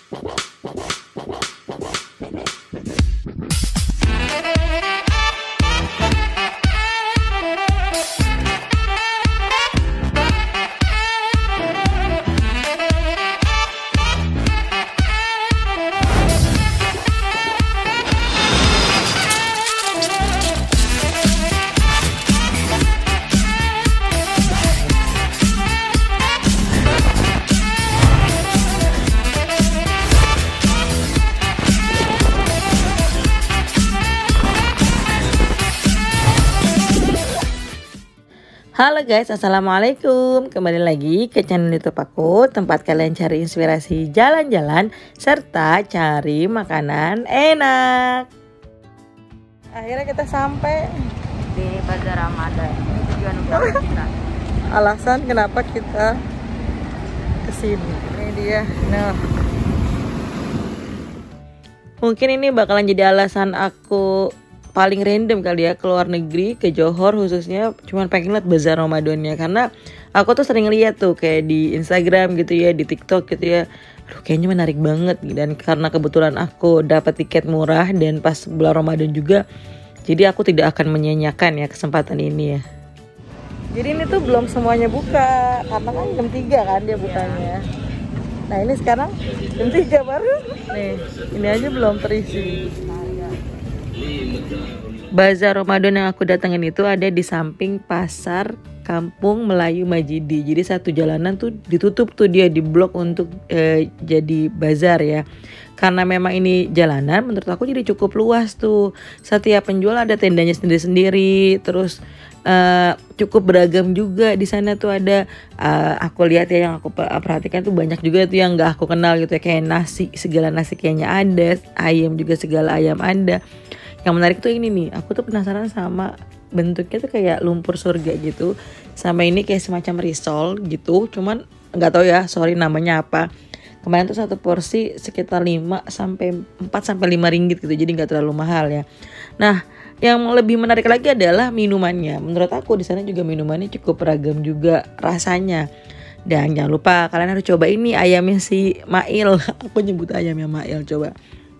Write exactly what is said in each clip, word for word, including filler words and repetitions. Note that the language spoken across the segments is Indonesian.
Halo guys, assalamualaikum. Kembali lagi ke channel YouTube aku, tempat kalian cari inspirasi jalan-jalan serta cari makanan enak. Akhirnya kita sampai di Bazar Ramadan. Ini tujuan utama kita. Alasan kenapa kita kesini, ini dia. Nah, mungkin ini bakalan jadi alasan aku paling random kali ya, keluar negeri, ke Johor khususnya, cuman pengen lihat bazar Ramadannya. Karena aku tuh sering lihat tuh kayak di Instagram gitu ya, di TikTok gitu ya, aduh kayaknya menarik banget. Dan karena kebetulan aku dapat tiket murah dan pas bulan Ramadan juga, jadi aku tidak akan menyanyiakan ya kesempatan ini ya. Jadi ini tuh belum semuanya buka, karena kan jam tiga kan dia bukanya. Nah ini sekarang jam tiga baru, nih ini aja belum terisi. Bazar Ramadan yang aku datangin itu ada di samping pasar Kampung Melayu Majidi. Jadi satu jalanan tuh ditutup tuh, dia di blok untuk eh, jadi bazar ya. Karena memang ini jalanan, menurut aku jadi cukup luas tuh. Setiap penjual ada tendanya sendiri-sendiri. Terus eh, cukup beragam juga di sana tuh ada. Eh, aku lihat ya, yang aku perhatikan tuh banyak juga tuh yang nggak aku kenal gitu ya. Kayak nasi, segala nasi kayaknya ada. Ayam juga segala ayam ada. Yang menarik tuh ini nih, aku tuh penasaran sama bentuknya tuh kayak lumpur surga gitu. Sama ini kayak semacam risol gitu, cuman nggak tahu ya, sorry namanya apa. Kemarin tuh satu porsi sekitar lima sampai empat sampai lima ringgit gitu, jadi nggak terlalu mahal ya. Nah, yang lebih menarik lagi adalah minumannya. Menurut aku di sana juga minumannya cukup beragam juga rasanya. Dan jangan lupa kalian harus coba ini ayamnya si Mail. Aku nyebut ayamnya Mail, coba.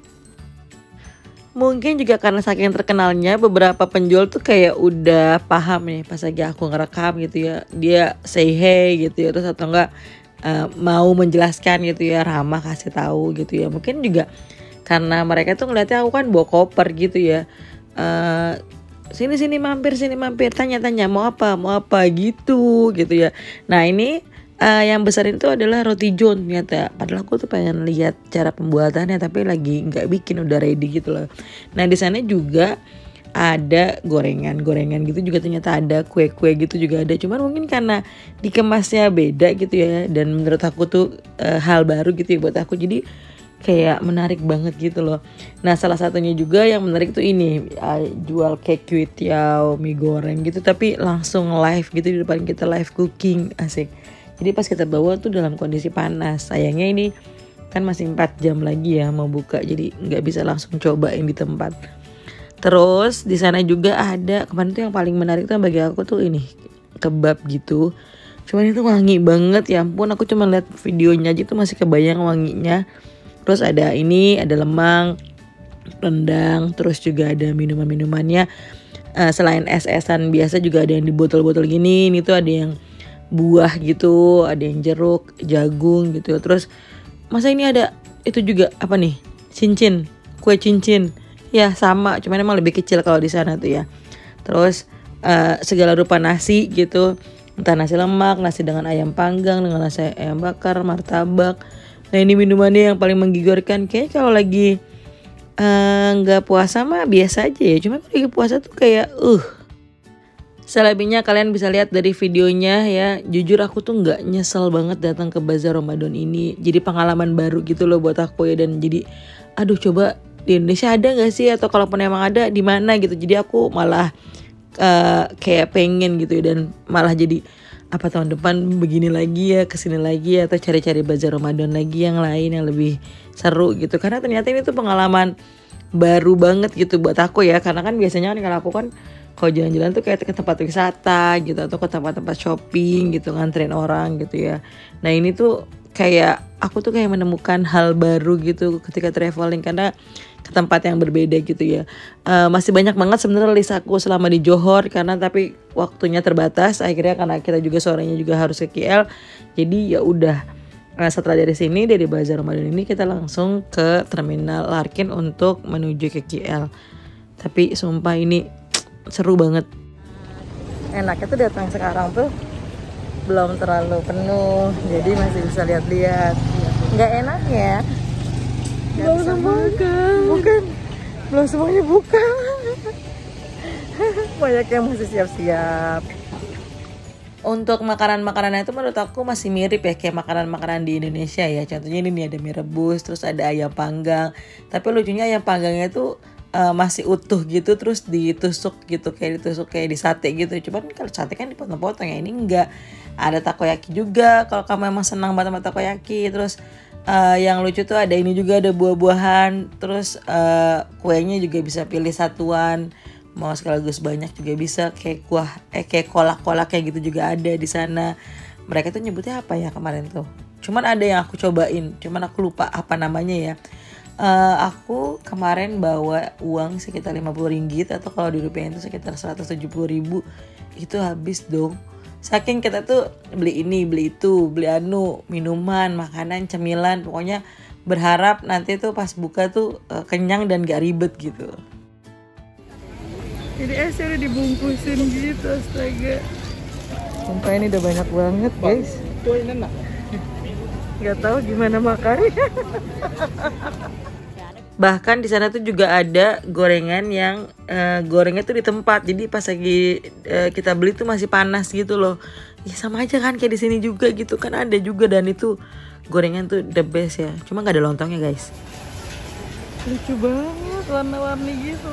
Mungkin juga karena saking terkenalnya, beberapa penjual tuh kayak udah paham nih pas lagi aku ngerekam gitu ya, dia say hey gitu ya, terus atau enggak uh, mau menjelaskan gitu ya, ramah kasih tahu gitu ya. Mungkin juga karena mereka tuh ngeliatnya aku kan bawa koper gitu ya, uh, sini sini mampir sini mampir tanya-tanya mau apa mau apa gitu gitu ya. Nah ini Uh, yang besar itu adalah roti john ternyata. Padahal aku tuh pengen lihat cara pembuatannya, tapi lagi nggak bikin, udah ready gitu loh. Nah di sana juga ada gorengan-gorengan gitu juga ternyata ada, kue-kue gitu juga ada. Cuman mungkin karena dikemasnya beda gitu ya, dan menurut aku tuh uh, hal baru gitu ya buat aku. Jadi kayak menarik banget gitu loh. Nah salah satunya juga yang menarik tuh ini, uh, jual cake kuitiao, mie goreng gitu, tapi langsung live gitu di depan kita, live cooking, asik. Jadi pas kita bawa tuh dalam kondisi panas. Sayangnya ini kan masih empat jam lagi ya mau buka, jadi nggak bisa langsung cobain di tempat. Terus di sana juga ada, kemarin tuh yang paling menarik tuh bagi aku tuh ini kebab gitu. Cuman itu wangi banget ya ampun, aku cuma lihat videonya aja tuh masih kebayang wanginya. Terus ada ini, ada lemang, rendang, terus juga ada minuman-minumannya. Uh, selain es-esan biasa juga ada yang di botol-botol gini. Ini tuh ada yang buah gitu, ada yang jeruk, jagung gitu. Terus masa ini ada itu juga apa nih? Cincin, kue cincin. Ya sama, cuman emang lebih kecil kalau di sana tuh ya. Terus uh, segala rupa nasi gitu. Entah nasi lemak, nasi dengan ayam panggang, dengan nasi ayam bakar, martabak. Nah ini minumannya yang paling menggigurkan. Kayaknya kalau lagi nggak uh, puasa mah biasa aja ya. Cuma kalau lagi puasa tuh kayak uh selebihnya kalian bisa lihat dari videonya ya. Jujur aku tuh gak nyesel banget datang ke Bazar Ramadan ini. Jadi pengalaman baru gitu loh buat aku ya. Dan jadi aduh coba di Indonesia ada gak sih, atau kalaupun emang ada di mana gitu. Jadi aku malah uh, kayak pengen gitu ya. Dan malah jadi apa tahun depan begini lagi ya, kesini lagi ya, atau cari-cari Bazar Ramadan lagi yang lain yang lebih seru gitu. Karena ternyata ini tuh pengalaman baru banget gitu buat aku ya. Karena kan biasanya kan kalau aku kan kalau jalan-jalan tuh kayak ke tempat wisata gitu, atau ke tempat-tempat shopping gitu, nganterin orang gitu ya. Nah ini tuh kayak aku tuh kayak menemukan hal baru gitu ketika traveling, karena ke tempat yang berbeda gitu ya. Uh, masih banyak banget sebenarnya list aku selama di Johor, karena tapi waktunya terbatas akhirnya, karena kita juga sorenya juga harus ke K L. Jadi ya udah, nah, setelah dari sini dari Bazar Ramadan ini kita langsung ke Terminal Larkin untuk menuju ke K L. Tapi sumpah ini seru banget. Enaknya tuh datang sekarang tuh belum terlalu penuh, jadi masih bisa lihat-lihat. Nggak enaknya belum buka, bukan belum semuanya buka. Banyak yang masih siap-siap. Untuk makanan-makanannya itu menurut aku masih mirip ya kayak makanan-makanan di Indonesia ya. Contohnya ini nih, ada mie rebus, terus ada ayam panggang. Tapi lucunya ayam panggangnya itu uh, masih utuh gitu, terus ditusuk gitu, kayak ditusuk kayak di sate gitu. Cuman kalau sate kan dipotong-potong ya, ini enggak. Ada takoyaki juga kalau kamu emang senang banget sama takoyaki. Terus uh, yang lucu tuh ada ini juga, ada buah-buahan. Terus uh, kuenya juga bisa pilih satuan, mau sekaligus banyak juga bisa, kayak kuah eh kayak kolak-kolak kayak gitu juga ada di sana. Mereka tuh nyebutnya apa ya kemarin tuh, cuman ada yang aku cobain, cuman aku lupa apa namanya ya. Uh, aku kemarin bawa uang sekitar lima puluh ringgit, atau kalau dirupiahin itu sekitar seratus tujuh puluh ribu. Itu habis dong, saking kita tuh beli ini beli itu, beli anu, minuman, makanan, cemilan, pokoknya berharap nanti tuh pas buka tuh uh, kenyang dan gak ribet gitu. Ini esnya udah dibungkusin gitu, astaga. Sumpah ini udah banyak banget guys. Gak tahu gimana makannya. Bahkan di sana tuh juga ada gorengan yang uh, gorengnya tuh di tempat. Jadi pas lagi uh, kita beli tuh masih panas gitu loh. Ya sama aja kan kayak di sini juga gitu kan, ada juga, dan itu gorengan tuh the best ya. Cuma nggak ada lontongnya guys. Lucu banget, warna-warni gitu.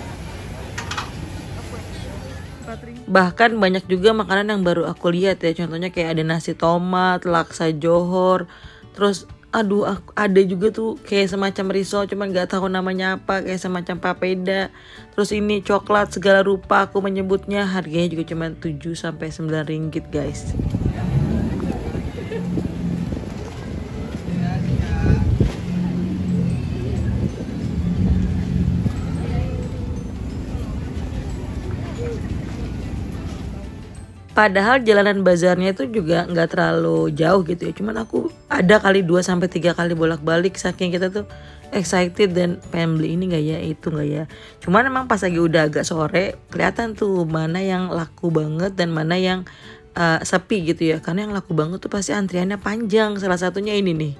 Bahkan banyak juga makanan yang baru aku lihat ya. Contohnya kayak ada nasi tomat, laksa Johor. Terus aduh ada juga tuh kayak semacam risol, cuman gak tahu namanya apa, kayak semacam papeda. Terus ini coklat segala rupa aku menyebutnya. Harganya juga cuma tujuh sampai sembilan ringgit guys. Padahal jalanan bazarnya itu juga nggak terlalu jauh gitu ya. Cuman aku ada kali dua sampai tiga kali bolak-balik saking kita tuh excited dan pengen beli ini nggak ya, itu nggak ya. Cuman emang pas lagi udah agak sore kelihatan tuh mana yang laku banget dan mana yang uh, sepi gitu ya. Karena yang laku banget tuh pasti antriannya panjang. Salah satunya ini nih.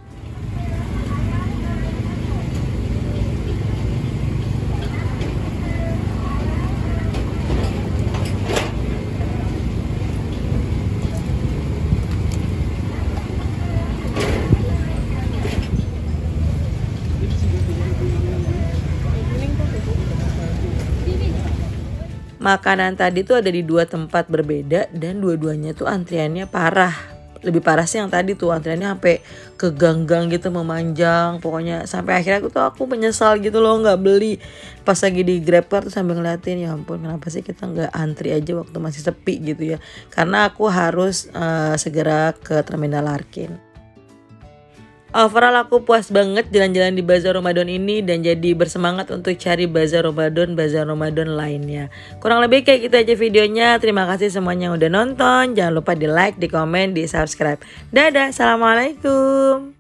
Makanan tadi tuh ada di dua tempat berbeda dan dua-duanya tuh antriannya parah. Lebih parah sih yang tadi tuh, antriannya sampai ke gang-gang gitu memanjang. Pokoknya sampai akhirnya aku tuh aku menyesal gitu loh nggak beli. Pas lagi di Grab car tuh sambil ngeliatin, ya ampun kenapa sih kita nggak antri aja waktu masih sepi gitu ya. Karena aku harus uh, segera ke Terminal Larkin. Overall aku puas banget jalan-jalan di Bazar Ramadan ini dan jadi bersemangat untuk cari Bazar Ramadan, Bazar Ramadan lainnya. Kurang lebih kayak gitu aja videonya. Terima kasih semuanya yang udah nonton. Jangan lupa di like, di komen, di subscribe. Dadah, assalamualaikum.